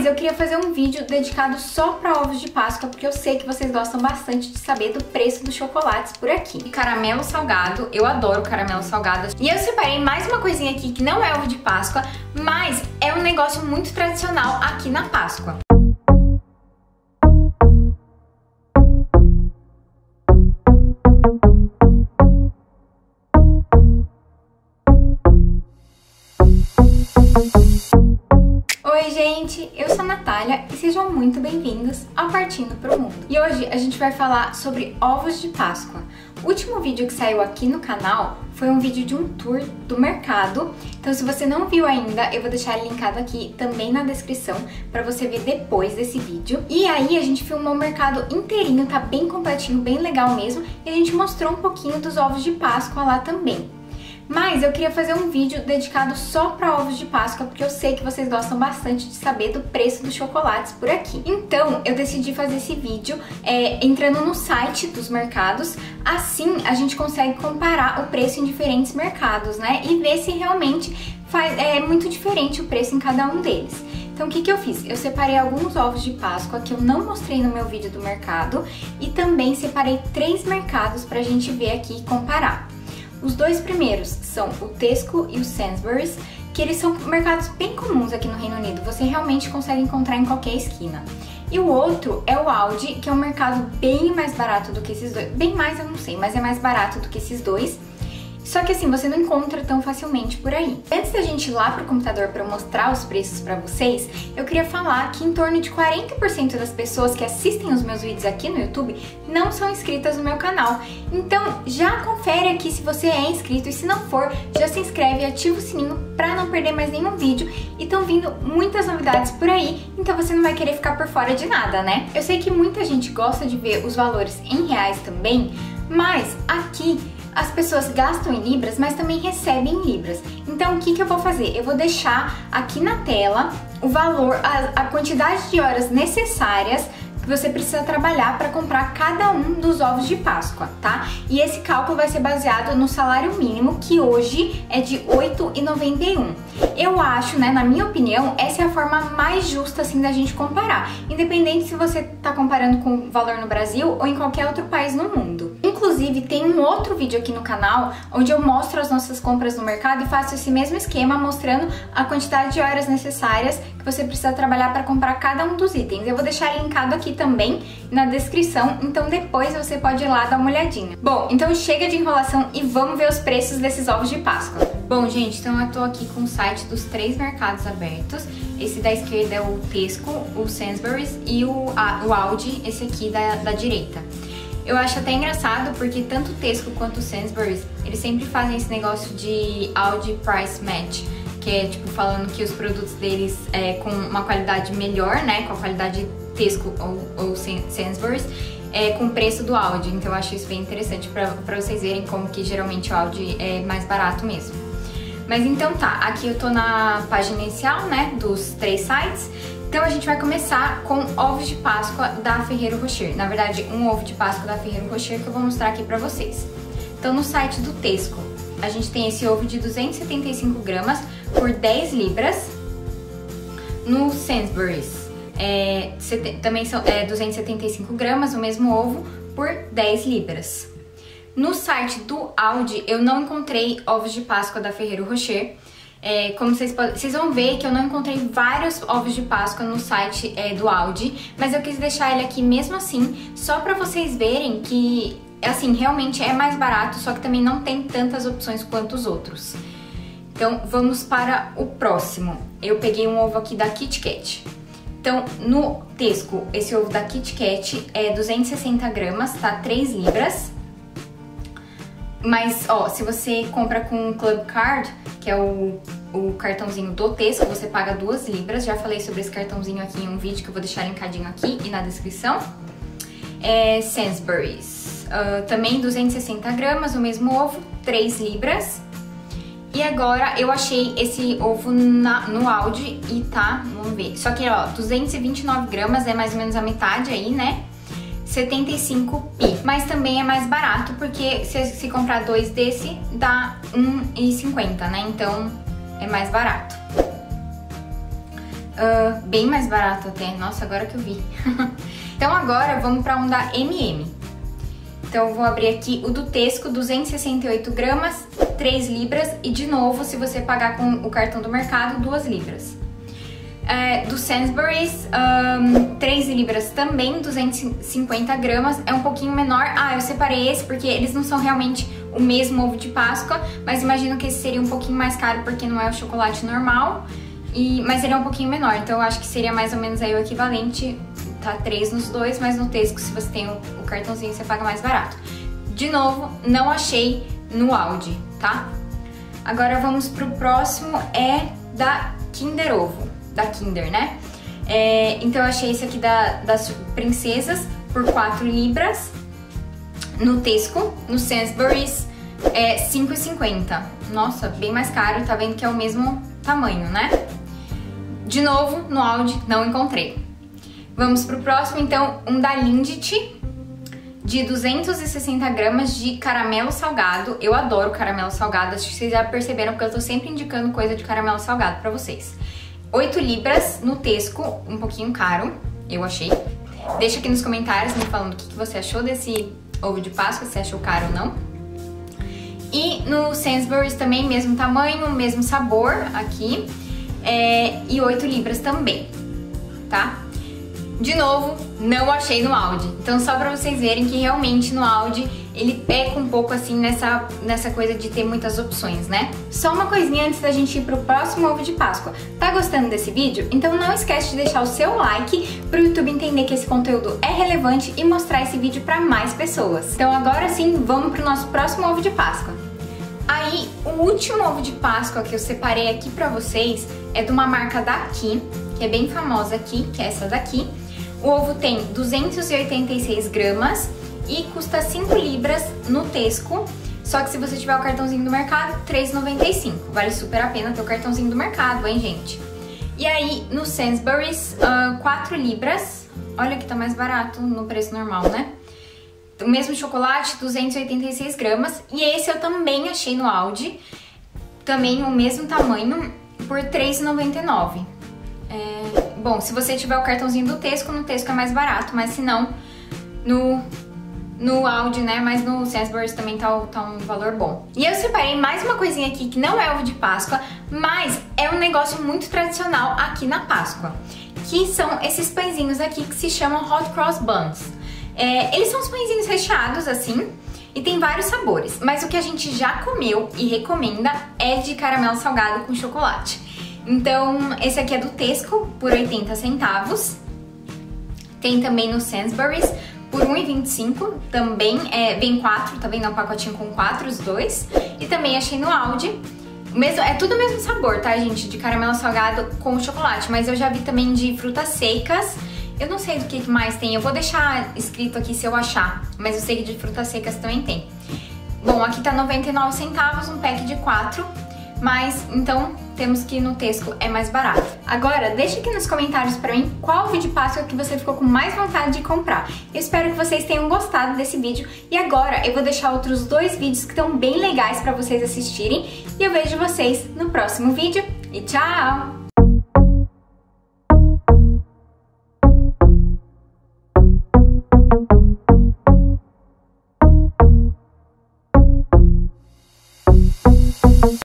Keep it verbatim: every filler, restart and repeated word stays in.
Mas eu queria fazer um vídeo dedicado só para ovos de Páscoa, porque eu sei que vocês gostam bastante de saber do preço dos chocolates por aqui. E caramelo salgado, eu adoro caramelo salgado. E eu separei mais uma coisinha aqui que não é ovo de Páscoa, mas é um negócio muito tradicional aqui na Páscoa. Oi gente, eu sou a Natália e sejam muito bem-vindos ao Partindo Pro Mundo. E hoje a gente vai falar sobre ovos de Páscoa. O último vídeo que saiu aqui no canal foi um vídeo de um tour do mercado, então se você não viu ainda, eu vou deixar linkado aqui também na descrição para você ver depois desse vídeo. E aí a gente filmou o mercado inteirinho, tá bem completinho, bem legal mesmo, e a gente mostrou um pouquinho dos ovos de Páscoa lá também. Mas eu queria fazer um vídeo dedicado só para ovos de Páscoa, porque eu sei que vocês gostam bastante de saber do preço dos chocolates por aqui. Então eu decidi fazer esse vídeo é, entrando no site dos mercados, assim a gente consegue comparar o preço em diferentes mercados, né? E ver se realmente faz, é muito diferente o preço em cada um deles. Então o que que eu fiz? Eu separei alguns ovos de Páscoa que eu não mostrei no meu vídeo do mercado e também separei três mercados pra gente ver aqui e comparar. Os dois primeiros são o Tesco e o Sainsbury's, que eles são mercados bem comuns aqui no Reino Unido, você realmente consegue encontrar em qualquer esquina. E o outro é o Aldi, que é um mercado bem mais barato do que esses dois, bem mais eu não sei, mas é mais barato do que esses dois. Só que assim, você não encontra tão facilmente por aí. Antes da gente ir lá pro computador para mostrar os preços para vocês, eu queria falar que em torno de quarenta por cento das pessoas que assistem os meus vídeos aqui no YouTube não são inscritas no meu canal. Então já confere aqui se você é inscrito e se não for, já se inscreve e ativa o sininho para não perder mais nenhum vídeo. E estão vindo muitas novidades por aí, então você não vai querer ficar por fora de nada, né? Eu sei que muita gente gosta de ver os valores em reais também, mas aqui as pessoas gastam em libras, mas também recebem em libras. Então o que que eu vou fazer? Eu vou deixar aqui na tela o valor, a, a quantidade de horas necessárias que você precisa trabalhar para comprar cada um dos ovos de Páscoa, tá? E esse cálculo vai ser baseado no salário mínimo, que hoje é de oito reais e noventa e um centavos. Eu acho, né, na minha opinião, essa é a forma mais justa assim da gente comparar, independente se você tá comparando com o valor no Brasil ou em qualquer outro país no mundo. Inclusive, tem um outro vídeo aqui no canal onde eu mostro as nossas compras no mercado e faço esse mesmo esquema, mostrando a quantidade de horas necessárias que você precisa trabalhar para comprar cada um dos itens. Eu vou deixar linkado aqui também na descrição, então depois você pode ir lá dar uma olhadinha. Bom, então chega de enrolação e vamos ver os preços desses ovos de Páscoa. Bom, gente, então eu tô aqui com o site dos três mercados abertos. Esse da esquerda é o Tesco, o Sainsbury's e o, a, o Aldi, esse aqui da, da direita. Eu acho até engraçado porque tanto o Tesco quanto o Sainsbury's, eles sempre fazem esse negócio de Aldi Price Match, que é tipo falando que os produtos deles é com uma qualidade melhor, né, com a qualidade Tesco ou, ou Sainsbury's, é com o preço do Aldi. Então eu acho isso bem interessante pra, pra vocês verem como que geralmente o Aldi é mais barato mesmo. Mas então tá, aqui eu tô na página inicial, né, dos três sites. Então a gente vai começar com ovos de Páscoa da Ferrero Rocher. Na verdade, um ovo de Páscoa da Ferrero Rocher que eu vou mostrar aqui pra vocês. Então no site do Tesco, a gente tem esse ovo de duzentos e setenta e cinco gramas por dez libras. No Sainsbury's, é, também são é, duzentos e setenta e cinco gramas, o mesmo ovo, por dez libras. No site do Aldi, eu não encontrei ovos de Páscoa da Ferrero Rocher. É, como vocês podem, vocês vão ver que eu não encontrei vários ovos de Páscoa no site é, do Aldi, mas eu quis deixar ele aqui mesmo assim, só pra vocês verem que, assim, realmente é mais barato, só que também não tem tantas opções quanto os outros. Então, vamos para o próximo. Eu peguei um ovo aqui da Kit Kat. Então, no Tesco, esse ovo da Kit Kat é duzentos e sessenta gramas, tá? três libras. Mas, ó, se você compra com o Club Card, que é o, o cartãozinho do Tesco, você paga duas libras. Já falei sobre esse cartãozinho aqui em um vídeo que eu vou deixar linkadinho aqui e na descrição. É Sainsbury's, uh, também duzentos e sessenta gramas, o mesmo ovo, três libras. E agora eu achei esse ovo na, no Aldi e tá, vamos ver. Só que, ó, duzentos e vinte e nove gramas, é mais ou menos a metade aí, né? setenta e cinco pi, mas também é mais barato porque se, se comprar dois desse dá um e cinquenta, né? Então é mais barato. uh, bem mais barato até, nossa, agora que eu vi. Então agora vamos para um da M M. Então eu vou abrir aqui o do Tesco, duzentos e sessenta e oito gramas, três libras, e de novo, se você pagar com o cartão do mercado, duas libras. É, do Sainsbury's, um, três libras também, duzentos e cinquenta gramas, é um pouquinho menor. Ah, eu separei esse porque eles não são realmente o mesmo ovo de Páscoa, mas imagino que esse seria um pouquinho mais caro porque não é o chocolate normal, e, mas ele é um pouquinho menor, então eu acho que seria mais ou menos aí o equivalente. Tá três nos dois, mas no Tesco, se você tem o, o cartãozinho, você paga mais barato. De novo, não achei no Aldi, tá? Agora vamos pro próximo, é da Kinder Ovo, da Kinder, né? É, então eu achei esse aqui da, das princesas por quatro libras, no Tesco, no Sainsbury's, é cinco e cinquenta. Nossa, bem mais caro, tá vendo que é o mesmo tamanho, né? De novo, no Aldi, não encontrei. Vamos pro próximo, então, um da Lindt, de duzentos e sessenta gramas de caramelo salgado. Eu adoro caramelo salgado, acho que vocês já perceberam, porque eu tô sempre indicando coisa de caramelo salgado pra vocês. oito libras no Tesco, um pouquinho caro, eu achei. Deixa aqui nos comentários me falando o que você achou desse ovo de Páscoa, se achou caro ou não. E no Sainsbury's também, mesmo tamanho, mesmo sabor aqui, é, e oito libras também, tá? De novo, não achei no Aldi. Então só pra vocês verem que realmente no Aldi ele peca um pouco assim nessa, nessa coisa de ter muitas opções, né? Só uma coisinha antes da gente ir pro próximo ovo de Páscoa. Tá gostando desse vídeo? Então não esquece de deixar o seu like pro YouTube entender que esse conteúdo é relevante e mostrar esse vídeo pra mais pessoas. Então agora sim, vamos pro nosso próximo ovo de Páscoa. Aí, o último ovo de Páscoa que eu separei aqui pra vocês é de uma marca daqui, que é bem famosa aqui, que é essa daqui. O ovo tem duzentos e oitenta e seis gramas e custa cinco libras no Tesco, só que se você tiver o cartãozinho do mercado, três reais e noventa e cinco centavos. Vale super a pena ter o cartãozinho do mercado, hein, gente? E aí, no Sainsbury's, uh, quatro libras. Olha que tá mais barato no preço normal, né? O mesmo chocolate, duzentos e oitenta e seis gramas. E esse eu também achei no Aldi, também o mesmo tamanho, por três reais e noventa e nove centavos. É, bom, se você tiver o cartãozinho do Tesco, no Tesco é mais barato, mas se não, no, no Aldi, né, mas no Sainsbury's também tá, tá um valor bom. E eu separei mais uma coisinha aqui que não é ovo de Páscoa, mas é um negócio muito tradicional aqui na Páscoa, que são esses pãezinhos aqui que se chamam Hot Cross Buns. É, eles são os pãezinhos recheados assim, e tem vários sabores, mas o que a gente já comeu e recomenda é de caramelo salgado com chocolate. Então, esse aqui é do Tesco, por oitenta centavos. Tem também no Sainsbury's, por um real e vinte e cinco centavos. Também é, vem quatro, tá vendo? É um pacotinho com quatro, os dois. E também achei no Aldi. Mesmo, é tudo o mesmo sabor, tá, gente? De caramelo salgado com chocolate. Mas eu já vi também de frutas secas. Eu não sei do que mais tem. Eu vou deixar escrito aqui se eu achar. Mas eu sei que de frutas secas também tem. Bom, aqui tá noventa e nove centavos, um pack de quatro. Mas, então, temos que ir no Tesco, é mais barato. Agora, deixa aqui nos comentários pra mim qual vídeo de Páscoa que você ficou com mais vontade de comprar. Eu espero que vocês tenham gostado desse vídeo. E agora eu vou deixar outros dois vídeos que estão bem legais pra vocês assistirem. E eu vejo vocês no próximo vídeo. E tchau! Thank you.